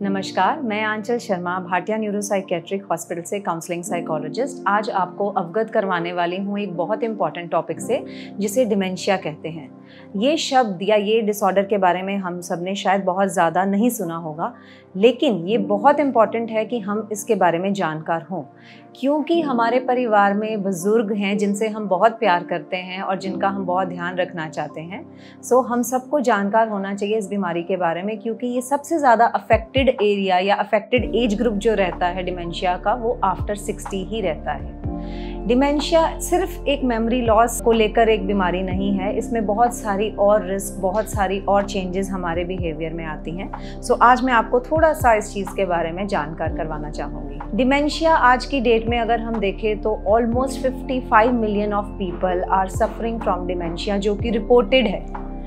नमस्कार, मैं Aanchal Sharma, Bhatia neuropsychiatric hospital से काउंसलिंग साइकोलॉजिस्ट आज आपको अवगत करवाने वाली हूँ एक बहुत इंपॉर्टेंट टॉपिक से, जिसे डिमेंशिया कहते हैं। ये शब्द या ये डिसऑर्डर के बारे में हम सब ने शायद बहुत ज़्यादा नहीं सुना होगा, लेकिन ये बहुत इम्पॉर्टेंट है कि हम इसके बारे में जानकार हों, क्योंकि हमारे परिवार में बुज़ुर्ग हैं जिनसे हम बहुत प्यार करते हैं और जिनका हम बहुत ध्यान रखना चाहते हैं। सो हम सबको जानकार होना चाहिए इस बीमारी के बारे में, क्योंकि ये सबसे ज़्यादा अफेक्टेड एरिया या अफेक्टेड एज ग्रुप जो रहता है डिमेंशिया का, वो आफ्टर 60 ही रहता है। डिमेंशिया सिर्फ एक मेमोरी लॉस को लेकर एक बीमारी नहीं है, इसमें बहुत सारी और रिस्क, बहुत सारी और चेंजेस हमारे बिहेवियर में आती हैं। सो आज मैं आपको थोड़ा सा इस चीज़ के बारे में जानकार करवाना चाहूँगी। डिमेंशिया आज की डेट में अगर हम देखें तो almost 55 million of people are suffering from dementia, जो कि रिपोर्टेड है।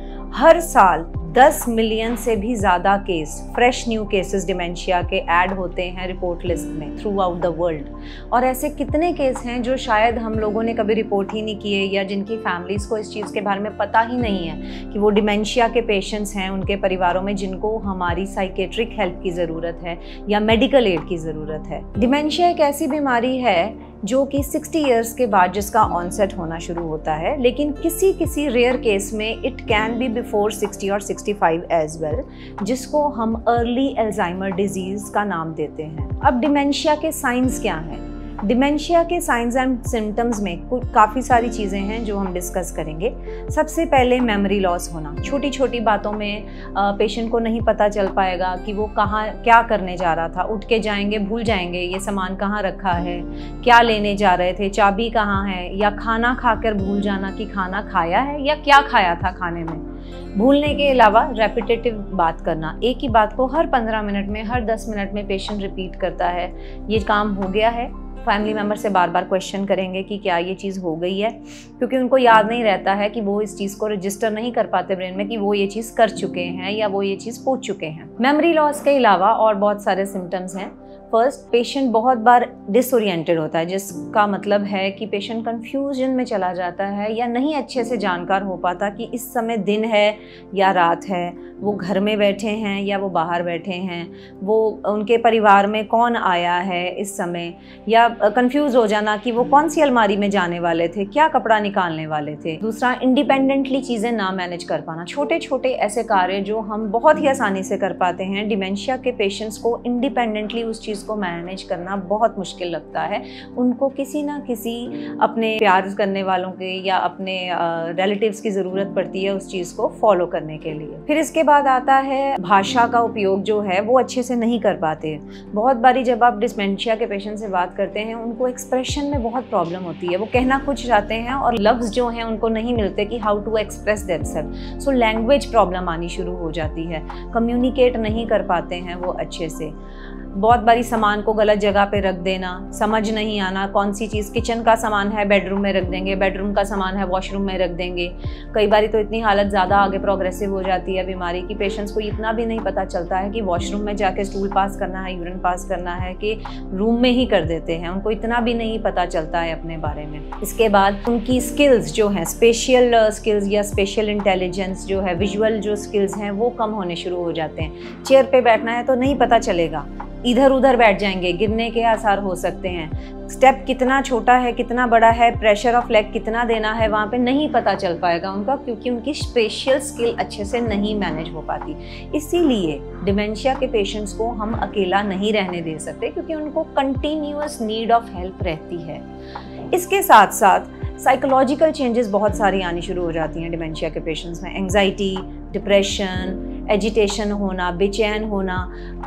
हर साल 10 मिलियन से भी ज़्यादा case, fresh new cases dementia के ऐड होते हैं रिपोर्ट लिस्ट में थ्रू आउट द वर्ल्ड। और ऐसे कितने केस हैं जो शायद हम लोगों ने कभी रिपोर्ट ही नहीं किए, या जिनकी फैमिलीज़ को इस चीज़ के बारे में पता ही नहीं है कि वो डिमेंशिया के पेशेंट्स हैं उनके परिवारों में, जिनको हमारी साइकेट्रिक हेल्प की ज़रूरत है या मेडिकल एड की ज़रूरत है। डिमेंशिया एक ऐसी बीमारी है जो कि 60 इयर्स के बाद जिसका ऑनसेट होना शुरू होता है, लेकिन किसी किसी रेयर केस में इट कैन बी बिफोर 60 और 65 एज वेल, जिसको हम अर्ली अल्जाइमर डिजीज़ का नाम देते हैं। अब डिमेंशिया के साइंस क्या हैं? डिमेंशिया के साइंस एंड सिम्टम्स में काफ़ी सारी चीज़ें हैं जो हम डिस्कस करेंगे। सबसे पहले मेमोरी लॉस होना। छोटी छोटी बातों में पेशेंट को नहीं पता चल पाएगा कि वो कहाँ क्या करने जा रहा था। उठ के जाएंगे, भूल जाएंगे ये सामान कहाँ रखा है, क्या लेने जा रहे थे, चाबी कहाँ है, या खाना खाकर भूल जाना कि खाना खाया है या क्या खाया था खाने में। भूलने के अलावा रेपिटेटिव बात करना, एक ही बात को हर 15 मिनट में, हर 10 मिनट में पेशेंट रिपीट करता है, ये काम हो गया है। फैमिली मेम्बर से बार बार क्वेश्चन करेंगे कि क्या ये चीज़ हो गई है, क्योंकि उनको याद नहीं रहता है कि वो इस चीज़ को रजिस्टर नहीं कर पाते ब्रेन में कि वो ये चीज़ कर चुके हैं या वो ये चीज़ पूछ चुके हैं। मेमोरी लॉस के अलावा और बहुत सारे सिम्टम्स हैं। फर्स्ट, पेशेंट बहुत बार डिसओरिएंटेड होता है, जिसका मतलब है कि पेशेंट कंफ्यूजन में चला जाता है या नहीं अच्छे से जानकार हो पाता कि इस समय दिन है या रात है, वो घर में बैठे हैं या वो बाहर बैठे हैं, वो उनके परिवार में कौन आया है इस समय, या कंफ्यूज हो जाना कि वो कौन सी अलमारी में जाने वाले थे, क्या कपड़ा निकालने वाले थे। दूसरा, इंडिपेंडेंटली चीज़ें ना मैनेज कर पाना। छोटे छोटे ऐसे कार्य जो हम बहुत ही आसानी से कर पाते हैं, डिमेंशिया के पेशेंट्स को इंडिपेंडेंटली उस चीज़ को मैनेज करना बहुत मुश्किल लगता है। उनको किसी ना किसी अपने प्यार करने वालों के या अपने रिलेटिव्स की ज़रूरत पड़ती है उस चीज़ को फॉलो करने के लिए। फिर इसके बाद आता है भाषा का उपयोग जो है वो अच्छे से नहीं कर पाते। बहुत बारी जब आप डिमेंशिया के पेशेंट से बात करते हैं, उनको एक्सप्रेशन में बहुत प्रॉब्लम होती है। वो कहना कुछ चाहते हैं और लफ्ज़ जो हैं उनको नहीं मिलते कि how to express themselves. So language problem आनी शुरू हो जाती है, कम्युनिकेट नहीं कर पाते हैं वो अच्छे से। बहुत बारी सामान को गलत जगह पे रख देना, समझ नहीं आना कौन सी चीज़, किचन का सामान है बेडरूम में रख देंगे, बेडरूम का सामान है वॉशरूम में रख देंगे। कई बारी तो इतनी हालत ज़्यादा आगे प्रोग्रेसिव हो जाती है बीमारी की, पेशेंट्स को इतना भी नहीं पता चलता है कि वॉशरूम में जाके स्टूल पास करना है, यूरिन पास करना है, कि रूम में ही कर देते हैं। उनको इतना भी नहीं पता चलता है अपने बारे में। इसके बाद उनकी स्किल्स जो हैं, स्पेशियल स्किल्स या स्पेशल इंटेलिजेंस जो है, विजुअल जो स्किल्स हैं, वो कम होने शुरू हो जाते हैं। चेयर पे बैठना है तो नहीं पता चलेगा, इधर उधर बैठ जाएंगे, गिरने के आसार हो सकते हैं। स्टेप कितना छोटा है, कितना बड़ा है, प्रेशर ऑफ लेग कितना देना है, वहाँ पे नहीं पता चल पाएगा उनका, क्योंकि उनकी स्पेशल स्किल अच्छे से नहीं मैनेज हो पाती। इसीलिए डिमेंशिया के पेशेंट्स को हम अकेला नहीं रहने दे सकते, क्योंकि उनको कंटिन्यूअस नीड ऑफ हेल्प रहती है। इसके साथ साथ साइकोलॉजिकल चेंजेस बहुत सारी आनी शुरू हो जाती हैं डिमेंशिया के पेशेंट्स में। एंग्जाइटी, डिप्रेशन, एजिटेशन होना, बेचैन होना,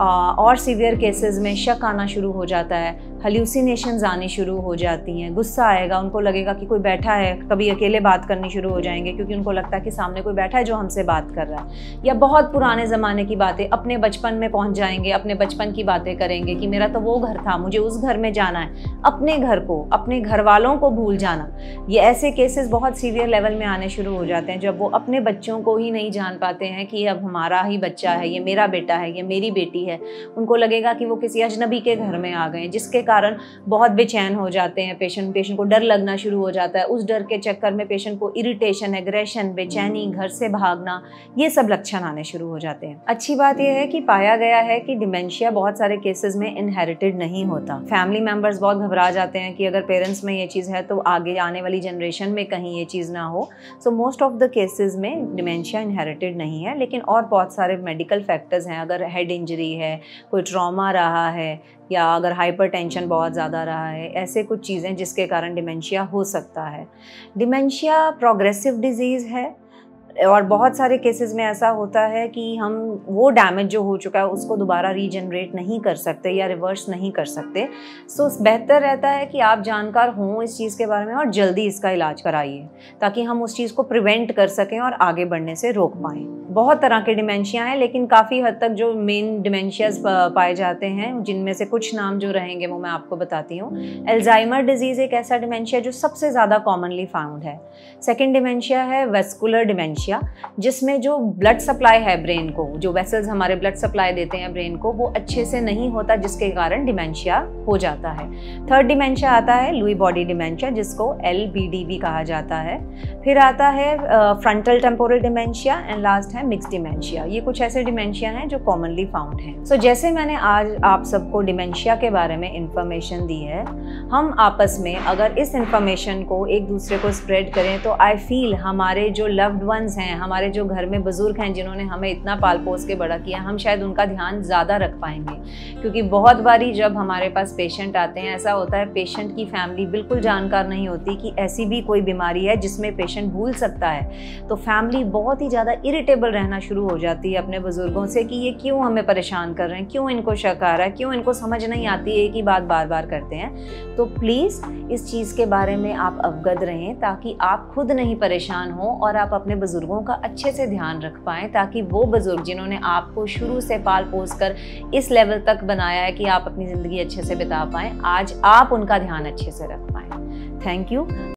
और सीवियर केसेस में शक आना शुरू हो जाता है, हल्यूसिनेशंस आनी शुरू हो जाती हैं, गुस्सा आएगा, उनको लगेगा कि कोई बैठा है, कभी अकेले बात करनी शुरू हो जाएंगे क्योंकि उनको लगता है कि सामने कोई बैठा है जो हमसे बात कर रहा है। या बहुत पुराने ज़माने की बातें, अपने बचपन में पहुंच जाएंगे, अपने बचपन की बातें करेंगे कि मेरा तो वो घर था, मुझे उस घर में जाना है। अपने घर को, अपने घर वालों को भूल जाना, ये ऐसे केसेस बहुत सीवियर लेवल में आने शुरू हो जाते हैं, जब वो अपने बच्चों को ही नहीं जान पाते हैं कि अब हमारा ही बच्चा है, ये मेरा बेटा है, ये मेरी बेटी है। उनको लगेगा कि वो किसी अजनबी के घर में आ गए, जिसके कारण बहुत बेचैन हो जाते हैं पेशेंट को डर लगना शुरू हो जाता है। उस डर के चक्कर में पेशेंट को इरिटेशन, एग्रेशन, बेचैनी, घर से भागना, ये सब लक्षण आने शुरू हो जाते हैं। अच्छी बात यह है कि पाया गया है कि डिमेंशिया बहुत सारे केसेस में इनहेरिटेड नहीं होता। फैमिली मेंबर्स बहुत घबरा जाते हैं कि अगर पेरेंट्स में ये चीज़ है तो आगे आने वाली जनरेशन में कहीं ये चीज़ ना हो। So most of the cases में डिमेंशिया इनहेरिटेड नहीं है, लेकिन और बहुत सारे मेडिकल फैक्टर्स हैं। अगर हेड इंजरी है, कोई ट्रॉमा रहा है, या अगर हाइपरटेंशन बहुत ज़्यादा रहा है, ऐसे कुछ चीज़ें जिसके कारण डिमेंशिया हो सकता है। डिमेंशिया प्रोग्रेसिव डिजीज़ है और बहुत सारे केसेस में ऐसा होता है कि हम वो डैमेज जो हो चुका है उसको दोबारा रीजनरेट नहीं कर सकते या रिवर्स नहीं कर सकते। सो बेहतर रहता है कि आप जानकार हों इस चीज़ के बारे में और जल्दी इसका इलाज कराइए, ताकि हम उस चीज़ को प्रिवेंट कर सकें और आगे बढ़ने से रोक पाएँ। बहुत तरह के डिमेंशिया हैं, लेकिन काफ़ी हद तक जो मेन डिमेंशियाज पाए जाते हैं, जिनमें से कुछ नाम जो रहेंगे वो मैं आपको बताती हूँ। अल्जाइमर डिजीज़ एक ऐसा डिमेंशिया जो सबसे ज़्यादा कॉमनली फाउंड है। सेकेंड डिमेंशिया है वेस्कुलर डिमेंशिया, जिसमें जो ब्लड सप्लाई है ब्रेन को, जो वेसल्स हमारे ब्लड सप्लाई देते हैं ब्रेन को, वो अच्छे से नहीं होता, जिसके कारण डिमेंशिया हो जाता है। थर्ड डिमेंशिया आता है लुई बॉडी डिमेंशिया, जिसको LBD भी कहा जाता है। फिर आता है frontal temporal dementia and last है मिक्स्ड डिमेंशिया। ये कुछ ऐसे डिमेंशिया हैं जो कॉमनली फाउंड हैं। सो जैसे मैंने आज आप सबको डिमेंशिया के बारे में इंफॉर्मेशन दी है, हम आपस में अगर इस इंफॉर्मेशन को एक दूसरे को स्प्रेड करें तो आई फील हमारे जो लव्ड वंस हैं, हमारे जो घर में बुजुर्ग हैं जिन्होंने हमें इतना पाल पोस के बड़ा किया, हम शायद उनका ध्यान ज़्यादा रख पाएंगे। क्योंकि बहुत बारी जब हमारे पास पेशेंट आते हैं, ऐसा होता है पेशेंट की फैमिली बिल्कुल जानकार नहीं होती कि ऐसी भी कोई बीमारी है जिसमें पेशेंट भूल सकता है। तो फैमिली बहुत ही ज़्यादा इरिटेबल रहना शुरू हो जाती है अपने बुजुर्गों से कि ये क्यों हमें परेशान कर रहे हैं, क्यों इनको शक आ रहा है, क्यों इनको समझ नहीं आती है, एक ही बात बार बार करते हैं। तो प्लीज़ इस चीज़ के बारे में आप अवगत रहें, ताकि आप खुद नहीं परेशान हो और आप अपने बुजुर्गों का अच्छे से ध्यान रख पाएँ, ताकि वो बुजुर्ग जिन्होंने आपको शुरू से पाल पोस कर इस लेवल तक बनाया है कि आप अपनी ज़िंदगी अच्छे से बिता पाएँ, आज आप उनका ध्यान अच्छे से रख पाएँ। Thank you.